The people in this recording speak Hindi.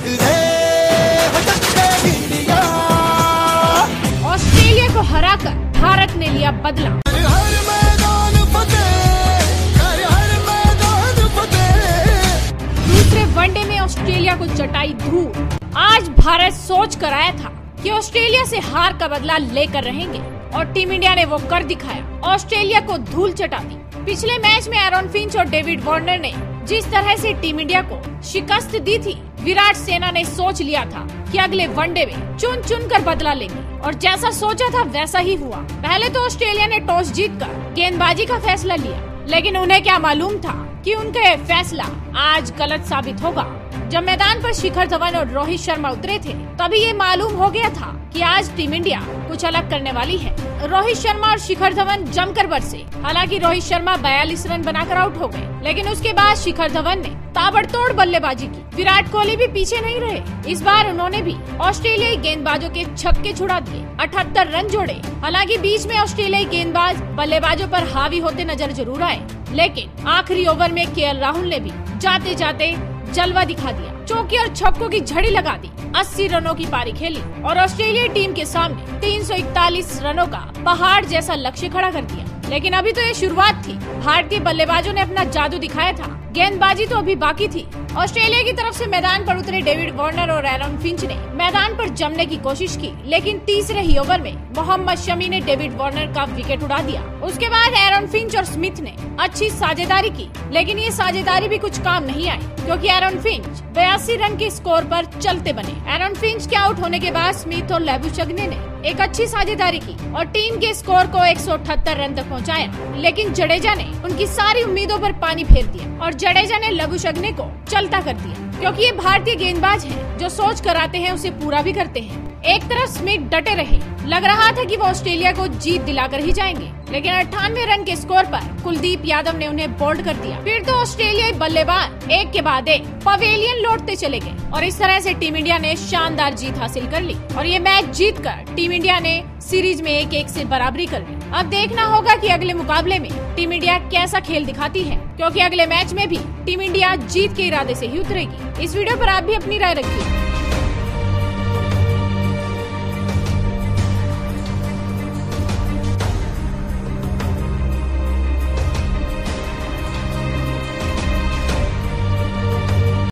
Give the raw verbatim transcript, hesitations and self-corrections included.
ऑस्ट्रेलिया को हराकर भारत ने लिया बदला। दूसरे वनडे में ऑस्ट्रेलिया को चटाई धूल। आज भारत सोच कर आया था कि ऑस्ट्रेलिया से हार का बदला लेकर रहेंगे और टीम इंडिया ने वो कर दिखाया, ऑस्ट्रेलिया को धूल चटा दी। पिछले मैच में एरन फिंच और डेविड वार्नर ने जिस तरह से टीम इंडिया को शिकस्त दी थी, विराट सेना ने सोच लिया था कि अगले वनडे में चुन चुन कर बदला लेंगे और जैसा सोचा था वैसा ही हुआ। पहले तो ऑस्ट्रेलिया ने टॉस जीतकर गेंदबाजी का फैसला लिया, लेकिन उन्हें क्या मालूम था कि उनका ये फैसला आज गलत साबित होगा। जब मैदान पर शिखर धवन और रोहित शर्मा उतरे थे, तभी ये मालूम हो गया था कि आज टीम इंडिया कुछ अलग करने वाली है। रोहित शर्मा और शिखर धवन जमकर बरसे। हालांकि रोहित शर्मा बयालीस रन बनाकर आउट हो गए, लेकिन उसके बाद शिखर धवन ने ताबड़तोड़ बल्लेबाजी की। विराट कोहली भी पीछे नहीं रहे। इस बार उन्होंने भी ऑस्ट्रेलियाई गेंदबाजों के छक्के छुड़ा दिए, अठहत्तर रन जोड़े। हालांकि बीच में ऑस्ट्रेलियाई गेंदबाज बल्लेबाजों पर हावी होते नजर जरूर आए, लेकिन आखिरी ओवर में के एल राहुल ने भी जाते जाते जलवा दिखा दिया, चौके और छक्कों की झड़ी लगा दी। अस्सी रनों की पारी खेली और ऑस्ट्रेलिया टीम के सामने तीन सौ इकतालीस रनों का पहाड़ जैसा लक्ष्य खड़ा कर दिया। लेकिन अभी तो ये शुरुआत थी। भारतीय बल्लेबाजों ने अपना जादू दिखाया था, गेंदबाजी तो अभी बाकी थी। ऑस्ट्रेलिया की तरफ से मैदान पर उतरे डेविड वार्नर और एरन फिंच ने मैदान पर जमने की कोशिश की, लेकिन तीसरे ही ओवर में मोहम्मद शमी ने डेविड वार्नर का विकेट उड़ा दिया। उसके बाद एरन फिंच और स्मिथ ने अच्छी साझेदारी की, लेकिन ये साझेदारी भी कुछ काम नहीं आई, क्योंकि एरन फिंच बयासी रन के स्कोर पर चलते बने। एरन फिंच के आउट होने के बाद स्मिथ और लैबुशग्ने ने एक अच्छी साझेदारी की और टीम के स्कोर को एक सौ अठहत्तर रन तक पहुंचाया। लेकिन जडेजा ने उनकी सारी उम्मीदों पर पानी फेर दिया और जडेजा ने लैबुशग्ने को चलता कर दिया, क्योंकि ये भारतीय गेंदबाज हैं, जो सोच कर आते हैं उसे पूरा भी करते हैं। एक तरफ स्मिथ डटे रहे, लग रहा था कि वो ऑस्ट्रेलिया को जीत दिलाकर ही जाएंगे, लेकिन अट्ठानवे रन के स्कोर पर कुलदीप यादव ने उन्हें बोल्ड कर दिया। फिर तो ऑस्ट्रेलियाई बल्लेबाज एक के बाद एक पवेलियन लौटते चले गए और इस तरह से टीम इंडिया ने शानदार जीत हासिल कर ली और ये मैच जीतकर टीम इंडिया ने सीरीज में एक एक से बराबरी कर ली। अब देखना होगा कि अगले मुकाबले में टीम इंडिया कैसा खेल दिखाती है, क्योंकि अगले मैच में भी टीम इंडिया जीत के इरादे से ही उतरेगी। इस वीडियो पर आप भी अपनी राय रखिए।